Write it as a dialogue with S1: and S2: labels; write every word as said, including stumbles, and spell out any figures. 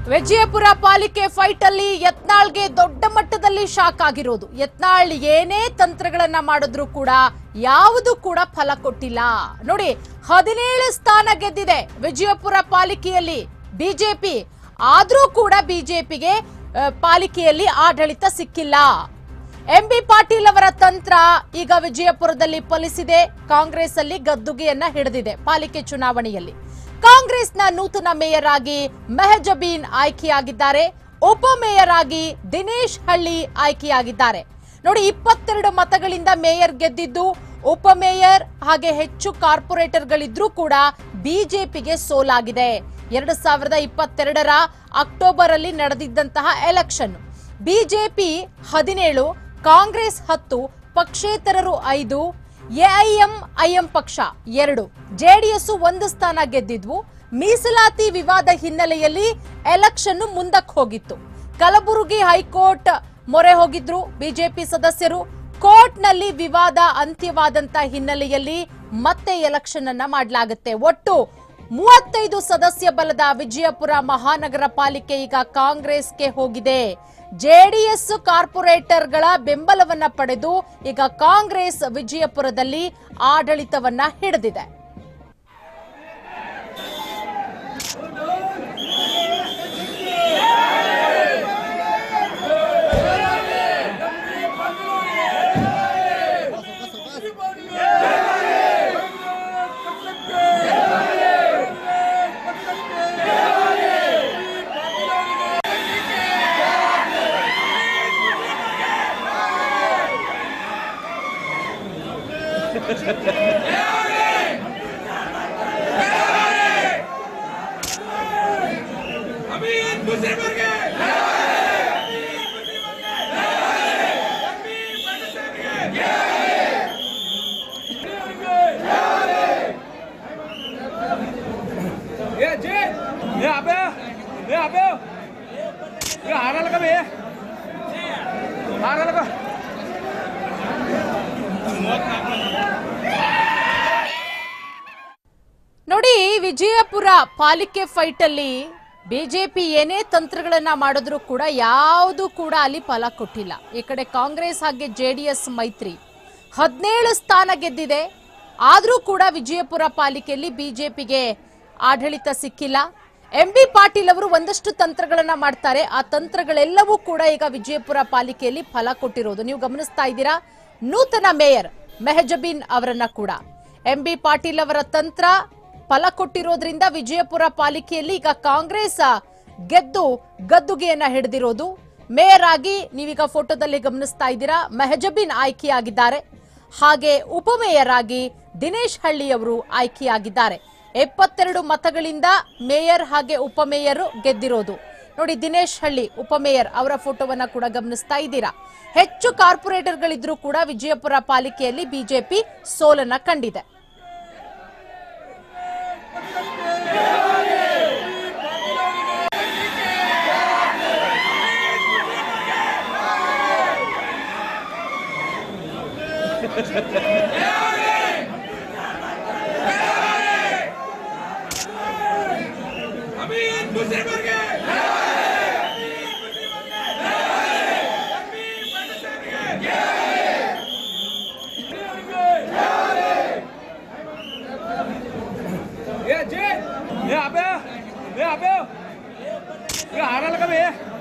S1: ವಿಜಯಪುರ ಪಾಲಿಕೆ ಫೈಟ್ ಅಲ್ಲಿ ಯತ್ನಾಳ್ಗೆ ದೊಡ್ಡ ಮಟ್ಟದಲ್ಲಿ ಶಾಕ್ ಆಗಿರೋದು. ಯತ್ನಾಳ್ ಏನೇ ತಂತ್ರಗಳನ್ನ ಮಾಡಿದ್ರು ಕೂಡ ಯಾವುದು ಕೂಡ ಫಲ ಕೊಟ್ಟಿಲ್ಲ. ನೋಡಿ, ಹದಿನೇಳು ಸ್ಥಾನ ಗೆದ್ದಿದೆ ವಿಜಯಪುರ ಪಾಲಿಕೆಯಲ್ಲಿ ಬಿಜೆಪಿ. ಆದ್ರೂ ಕೂಡ ಬಿಜೆಪಿಗೆ ಪಾಲಿಕೆಯಲ್ಲಿ ಆಡಳಿತ ಸಿಕ್ಕಿಲ್ಲ. ಎಂ ಬಿ ಪಾಟೀಲ್ ಅವರ ತಂತ್ರ ಈಗ ವಿಜಯಪುರದಲ್ಲಿ ಫಲಿಸಿದೆ. ಕಾಂಗ್ರೆಸ್ ಅಲ್ಲಿ ಗದ್ದುಗೆಯನ್ನ ಹಿಡಿದಿದೆ. ಪಾಲಿಕೆ ಚುನಾವಣೆಯಲ್ಲಿ ಕಾಂಗ್ರೆಸ್ನ ನೂತನ ಮೇಯರ್ ಆಗಿ ಮೆಹಜಬೀನ್ ಆಯ್ಕೆಯಾಗಿದ್ದಾರೆ. ಉಪ ಮೇಯರ್ ಆಗಿ ದಿನೇಶ್ ಹಳ್ಳಿ ಆಯ್ಕೆಯಾಗಿದ್ದಾರೆ. ನೋಡಿ, ಇಪ್ಪತ್ತೆರಡು ಮತಗಳಿಂದ ಮೇಯರ್ ಗೆದ್ದಿದ್ದು. ಉಪ ಮೇಯರ್ ಹಾಗೆ ಹೆಚ್ಚು ಕಾರ್ಪೊರೇಟರ್ಗಳಿದ್ರೂ ಕೂಡ ಬಿಜೆಪಿಗೆ ಸೋಲಾಗಿದೆ. ಎರಡು ಸಾವಿರದ ಇಪ್ಪತ್ತೆರಡರ ಅಕ್ಟೋಬರ್ ಅಲ್ಲಿ ನಡೆದಿದ್ದಂತಹ ಎಲೆಕ್ಷನ್ ಬಿಜೆಪಿ ಹದಿನೇಳು, ಕಾಂಗ್ರೆಸ್ ಹತ್ತು, ಪಕ್ಷೇತರರು ಐದು, ಎಐಎಂಐಎಂ ಪಕ್ಷ ಎರಡು, ಜೆಡಿಎಸ್ ಒಂದು ಸ್ಥಾನ ಗೆದ್ದಿದ್ವು. ಮೀಸಲಾತಿ ವಿವಾದ ಹಿನ್ನೆಲೆಯಲ್ಲಿ ಎಲೆಕ್ಷನ್ ಮುಂದಕ್ಕೆ ಹೋಗಿತ್ತು. ಕಲಬುರಗಿ ಹೈಕೋರ್ಟ್ ಮೊರೆ ಹೋಗಿದ್ರು ಬಿಜೆಪಿ ಸದಸ್ಯರು. ಕೋರ್ಟ್ ನಲ್ಲಿ ವಿವಾದ ಅಂತ್ಯವಾದಂತ ಹಿನ್ನೆಲೆಯಲ್ಲಿ ಮತ್ತೆ ಎಲೆಕ್ಷನ್ ಅನ್ನ ಮಾಡಲಾಗುತ್ತೆ. ಒಟ್ಟು ಮೂವತ್ತೈದು ಸದಸ್ಯ ಬಲದ ವಿಜಯಪುರ ಮಹಾನಗರ ಪಾಲಿಕೆ ಈಗ ಕಾಂಗ್ರೆಸ್ಗೆ ಹೋಗಿದೆ. ಜೆಡಿಎಸ್ ಕಾರ್ಪೊರೇಟರ್ಗಳ ಬೆಂಬಲವನ್ನ ಪಡೆದು ಈಗ ಕಾಂಗ್ರೆಸ್ ವಿಜಯಪುರದಲ್ಲಿ ಆಡಳಿತವನ್ನ ಹಿಡಿದಿದೆ. ನೋಡಿ, ವಿಜಯಪುರ ಪಾಲಿಕೆ ಫೈಟ್ ಅಲ್ಲಿ ಬಿಜೆಪಿ ಏನೇ ತಂತ್ರಗಳನ್ನ ಮಾಡಿದ್ರು ಕೂಡ ಯಾವುದು ಕೂಡ ಅಲ್ಲಿ ಫಲ ಕೊಟ್ಟಿಲ್ಲ. ಈ ಕಡೆ ಕಾಂಗ್ರೆಸ್ ಹಾಗೆ ಜೆಡಿಎಸ್ ಮೈತ್ರಿ ಹದಿನೇಳು ಸ್ಥಾನ ಗೆದ್ದಿದೆ. ಆದ್ರೂ ಕೂಡ ವಿಜಯಪುರ ಪಾಲಿಕೆಯಲ್ಲಿ ಬಿಜೆಪಿಗೆ ಆಡಳಿತ ಸಿಕ್ಕಿಲ್ಲ. ಎಂ ಬಿ ಪಾಟೀಲ್ ಅವರು ಒಂದಷ್ಟು ತಂತ್ರಗಳನ್ನ ಮಾಡ್ತಾರೆ. ಆ ತಂತ್ರಗಳೆಲ್ಲವೂ ಕೂಡ ಈಗ ವಿಜಯಪುರ ಪಾಲಿಕೆಯಲ್ಲಿ ಫಲ ಕೊಟ್ಟಿರೋದು ನೀವು ಗಮನಿಸ್ತಾ ಇದ್ದೀರಾ. ನೂತನ ಮೇಯರ್ ಮೆಹಜಬೀನ್ ಅವರನ್ನ ಕೂಡ ಎಂ ಬಿ ಪಾಟೀಲ್ ಅವರ ತಂತ್ರ ಫಲ ಕೊಟ್ಟಿರೋದ್ರಿಂದ ವಿಜಯಪುರ ಪಾಲಿಕೆಯಲ್ಲಿ ಈಗ ಕಾಂಗ್ರೆಸ್ ಗೆದ್ದು ಗದ್ದುಗೆಯನ್ನ ಹಿಡಿದಿರೋದು. ಮೇಯರ್ ಆಗಿ ನೀವೀಗ ಫೋಟೋದಲ್ಲಿ ಗಮನಿಸ್ತಾ ಇದ್ದೀರಾ ಮೆಹಜಬೀನ್ ಆಯ್ಕೆಯಾಗಿದ್ದಾರೆ. ಹಾಗೆ ಉಪ ಮೇಯರ್ ಆಗಿ ದಿನೇಶ್ ಹಳ್ಳಿ ಅವರು ಆಯ್ಕೆಯಾಗಿದ್ದಾರೆ. ಎಪ್ಪತ್ತೆರಡು ಮತಗಳಿಂದ ಮೇಯರ್ ಹಾಗೆ ಉಪ ಮೇಯರ್ ಗೆದ್ದಿರೋದು. ನೋಡಿ, ದಿನೇಶ್ ಹಳ್ಳಿ ಉಪ ಮೇಯರ್ ಅವರ ಫೋಟೋವನ್ನ ಕೂಡ ಗಮನಿಸ್ತಾ ಇದ್ದೀರಾ. ಹೆಚ್ಚು ಕಾರ್ಪೊರೇಟರ್ಗಳಿದ್ರೂ ಕೂಡ ವಿಜಯಪುರ ಪಾಲಿಕೆಯಲ್ಲಿ ಬಿಜೆಪಿ ಸೋಲನ್ನ ಕಂಡಿದೆ.
S2: ये जे ये अबे ये अबे ये हारा लगा बे